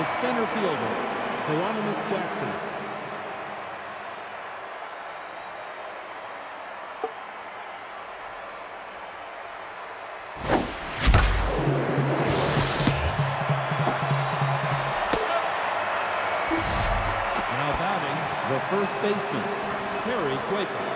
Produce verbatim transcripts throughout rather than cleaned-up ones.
The center fielder, Hieronymus Jackson. Now batting, the first baseman, Harry Quaker.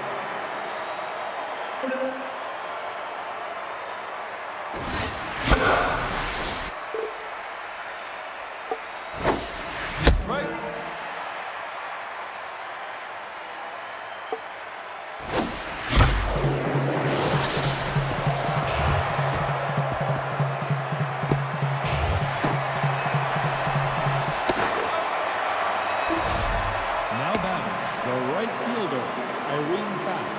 Now batting, the right fielder, Irene Fast.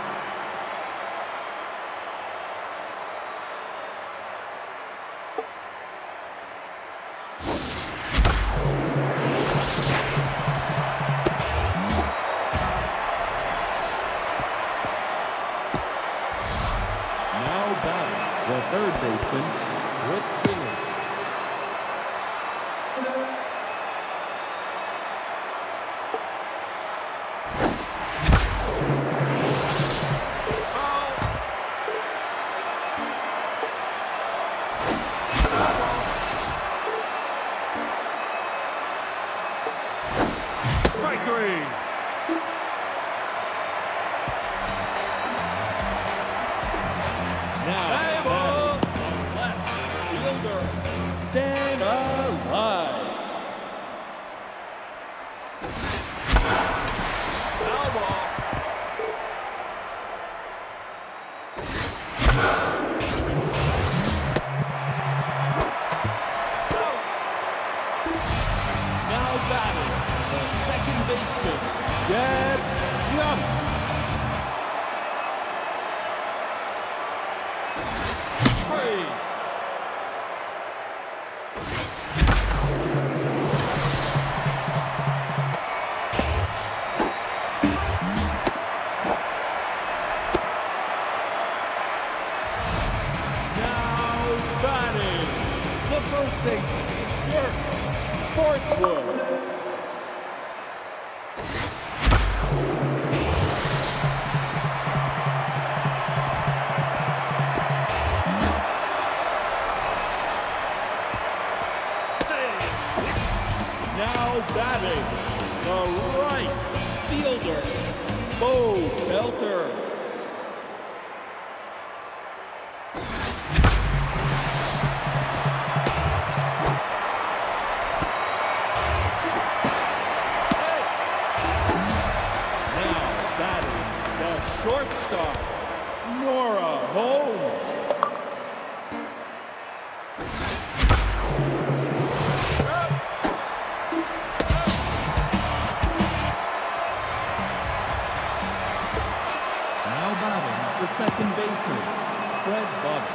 Now batting, the third baseman, Whit Dingle. Strike three. Now, batting, left fielder, Stan Alive. Foul ball. Now batting, the second baseman, Jed Jumps. Three. Now batting, the first baseman, Dirk Sportswood. Now batting, the right fielder, Bo Belter. Now batting, the shortstop, Nora Holmes. Now batting, the second baseman, Fred Buck.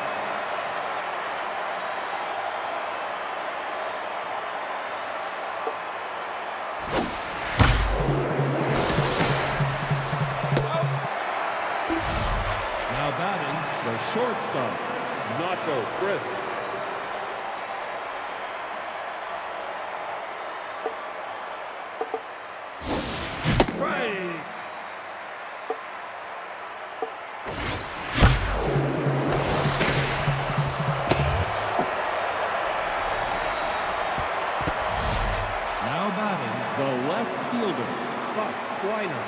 Now batting, the shortstop, Nacho Crisp. Strike. Now batting, the left fielder, Buck Swiner.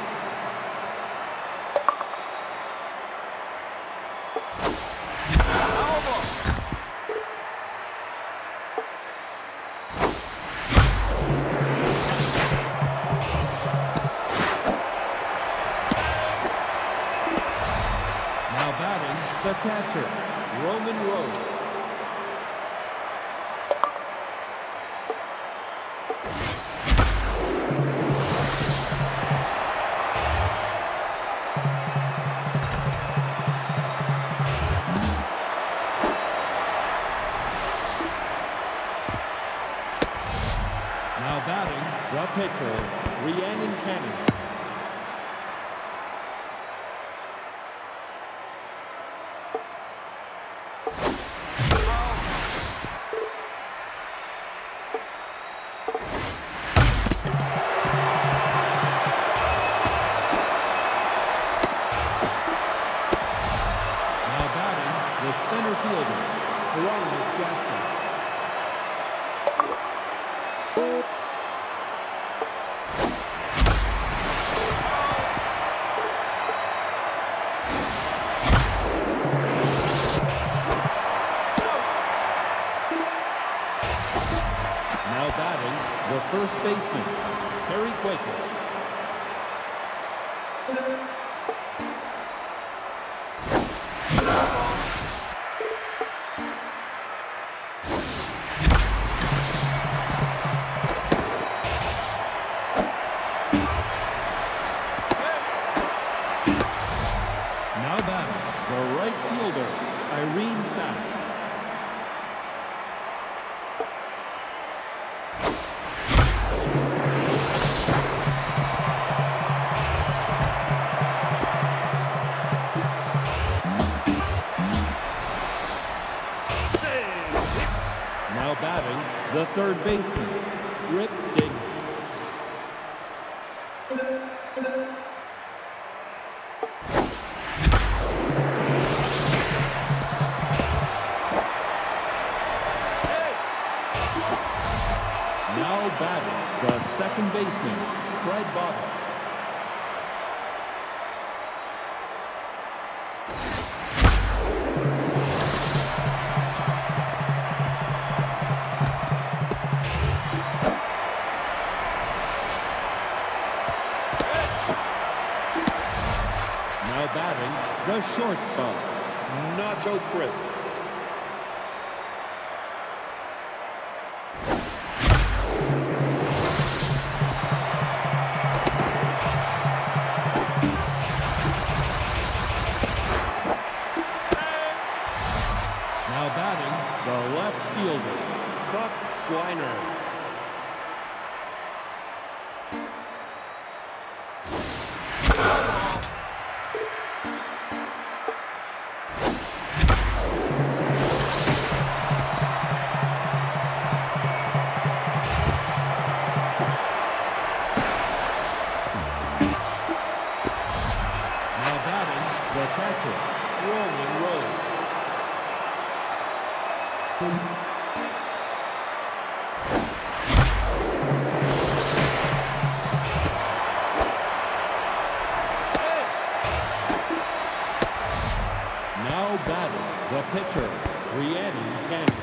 Now batting, the catcher, Roman Rose. Now batting, the pitcher, Rhiannon Cannon. center fielder, Hieronymus Jackson. Now batting, the first baseman, Harry Quaker. Now batting, the right fielder, Irene Fast. Now batting, the third baseman, Rip Dingers. Now batting, the second baseman, Fred Bottle. Now batting, the shortstop, Nacho Crisp. Now batting, the left fielder, Buck Swiner. Now batting, the catcher, Roman Rose. Now batting, the pitcher, Rhiannon Canyon.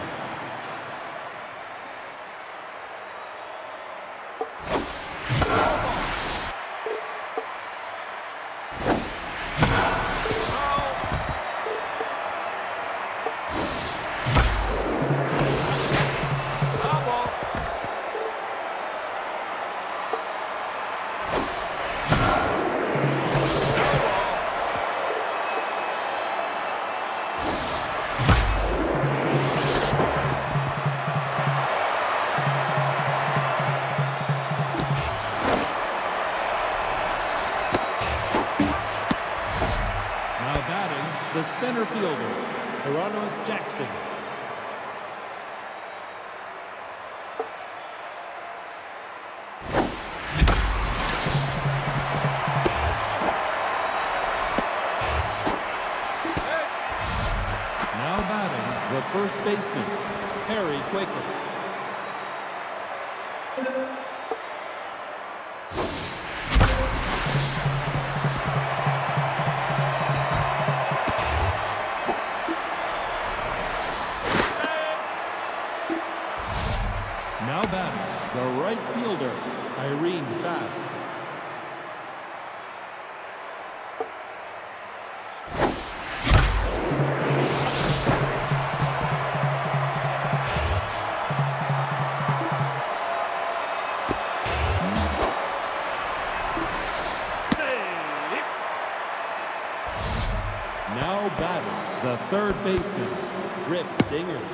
Now batting, the center fielder, Hieronymus Jackson. Now batting, the first baseman, Harry Quaker. Now batting, the right fielder, Irene Fast. Now batting, the third baseman, Rip Dingers.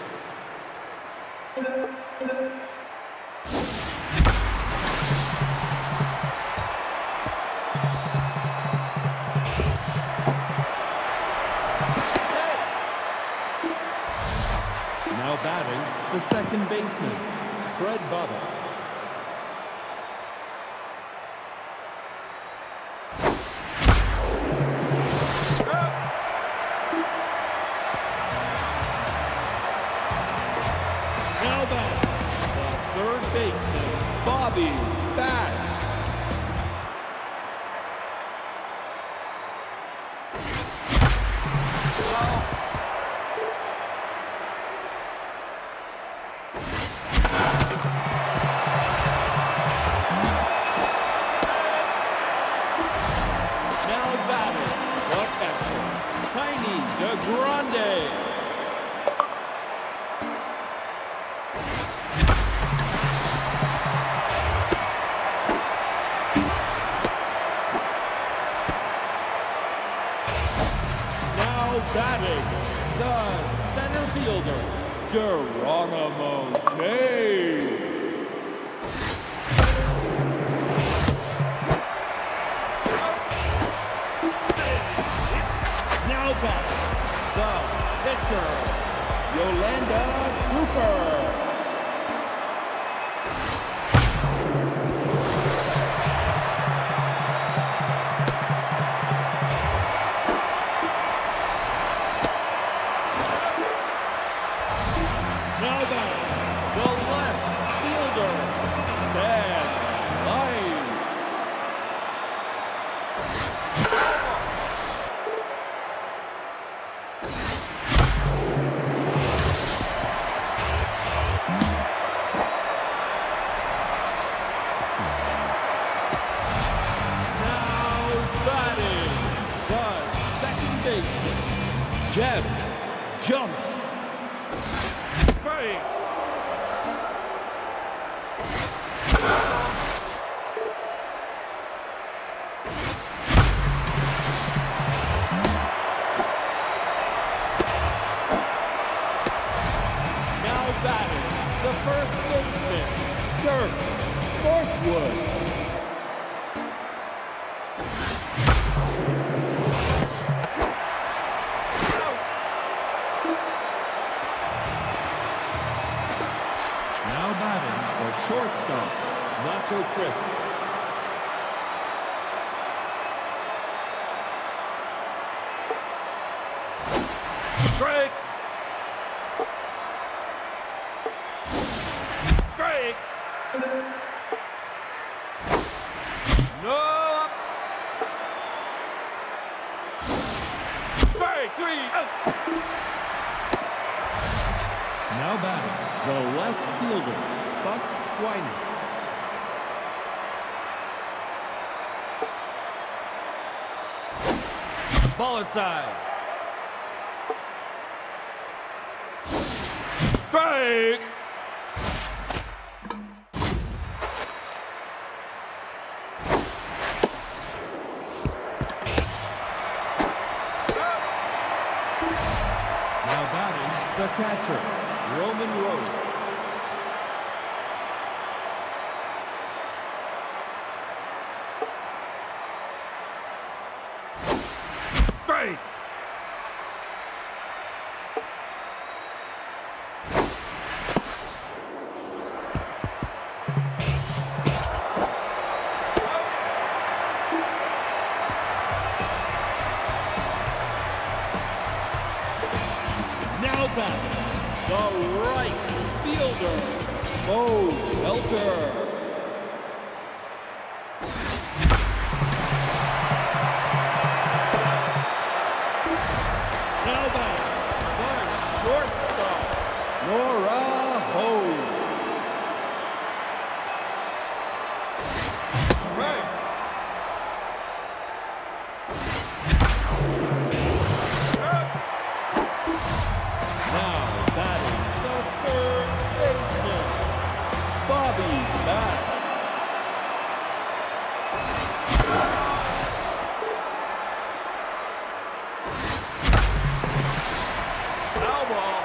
Now batting, the second baseman, Fred Bottle. Grande. Now batting, the center fielder, Geronimo James. Now batting, the pitcher, Yolanda Cooper. Now batting, the left fielder, Stan Light. Jeb jumps. Free. Now batting, the first baseman, Dirk Sportswood. Now batting for shortstop, Nacho Crisp. Strike! Strike! No! Strike! Three! Out! Now batting, the left fielder, Buck Swiney. Ball inside. Strike! Now batting, the catcher, Roman Rose. Strike! Now batting, the right fielder, Mo Helter. Now batting, the shortstop, Laura Hose. Right. Now batting, the third baseman, Bobby Bass. Foul ball.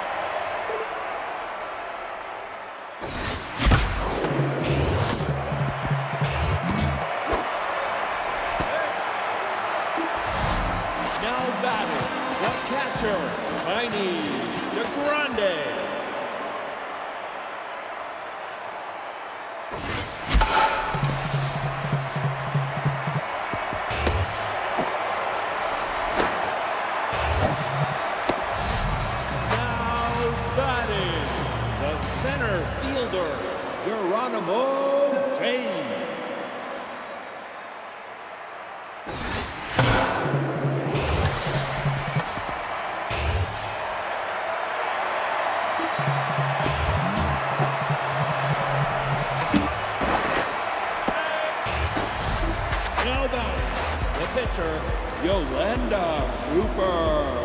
Now batting, the catcher, Tiny DeGrande. Now batting, the center fielder, Geronimo James. catcher, Yolanda Cooper.